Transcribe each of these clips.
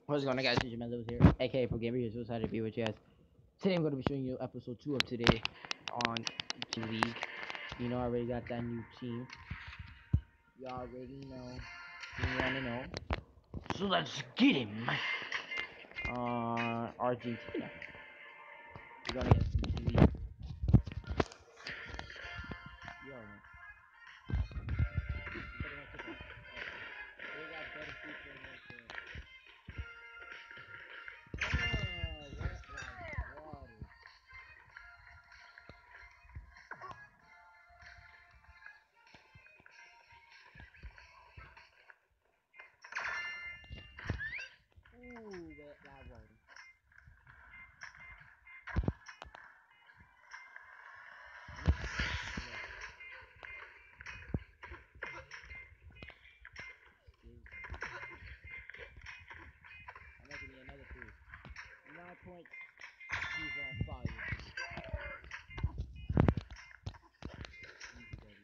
What's going on, guys? It's your man Lewis here, aka Pro Gamer. Here, so excited to be with you guys. Today, I'm going to be showing you episode 2 of today on G League. You know, I already got that new team. You already know. You want to know. So let's get him. Argentina. We're going to get some G League. Yo, man. They got better people in there, so. Ooh, that water. I'm making me another 3. 9 points. He's on fire. Easy, baby.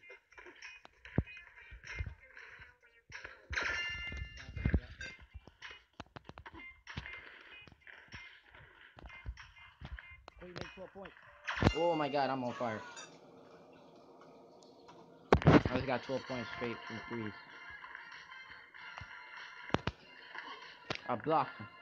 Oh, you made 12 points. Oh my god, I'm on fire. I just got 12 points straight from threes. I blocked him.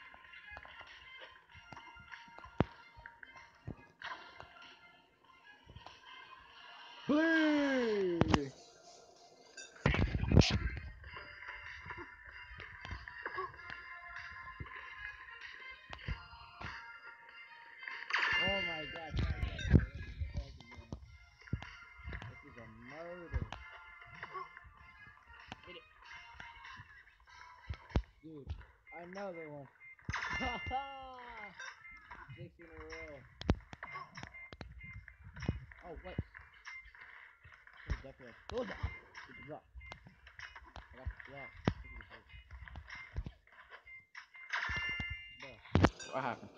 Blue! Oh my god, this is a murder. Get it. Dude, another one. Haha! 6 in a row. Oh, what? Oh, definitely. Go down. Get the block. I got the block. Ball. What happened?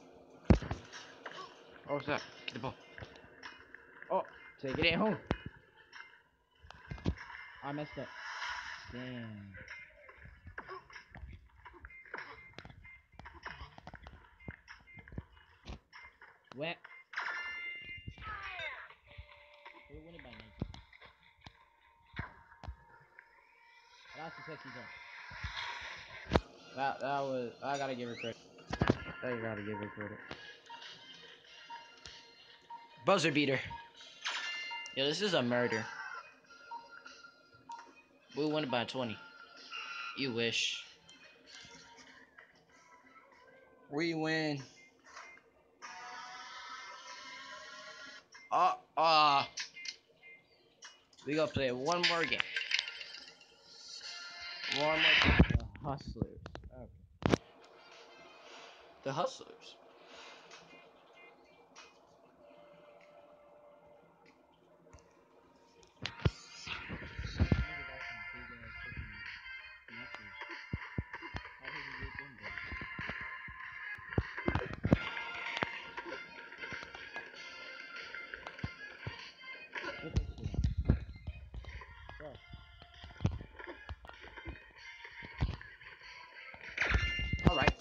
Oh, what's that? Get the ball. Oh, take it at home. I messed up. Damn. Wet. We're winning by 19. That's the sexy zone. That was. I gotta give her credit. I gotta give her credit. Buzzer beater. Yo, this is a murder. We won by 20. You wish. We win. We gotta play one more game. One more game. The Hustlers. Okay. The Hustlers. Alright.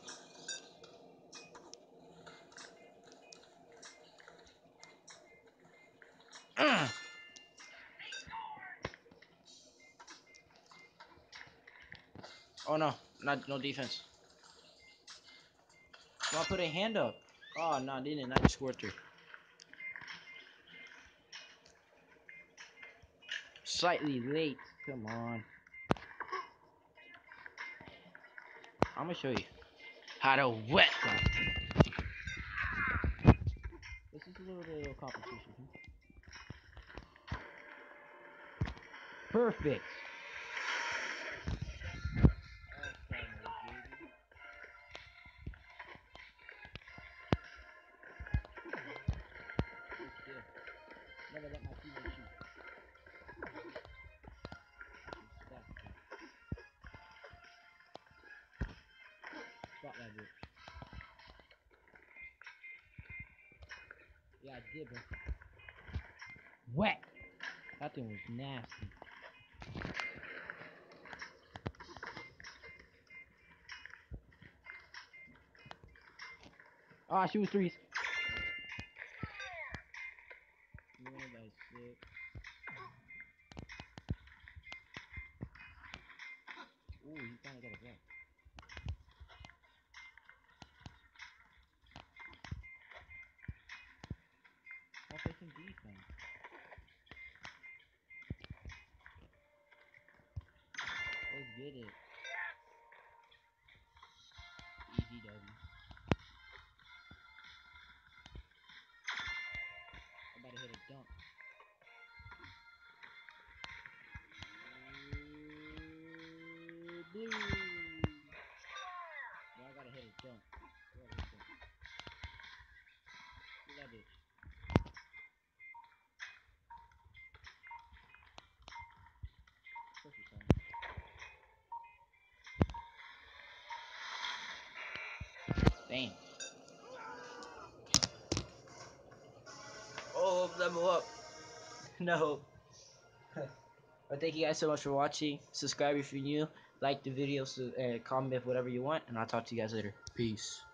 Oh no, no defense. Well, I put a hand up. Oh no, I didn't. I just scored 3. Slightly late. Come on. I'm gonna show you how to wet them. This is a little bit of competition. Perfect. Never let my teammate shoot. Stop that bitch. Yeah, I did, bro. Wet. That thing was nasty. Ah, she was threes. You win by 6. Ooh, he finally got it back. I'll play some defense. Let's get it. Easy W. I'm about to hit a dunk. Blue. No, I gotta hit a dunk. I gotta hit a dunk. Look at that bitch. Perfect time. Damn. Oh, level up. No. But thank you guys so much for watching. Subscribe if you're new. Like the video, so, comment whatever you want, and I'll talk to you guys later. Peace.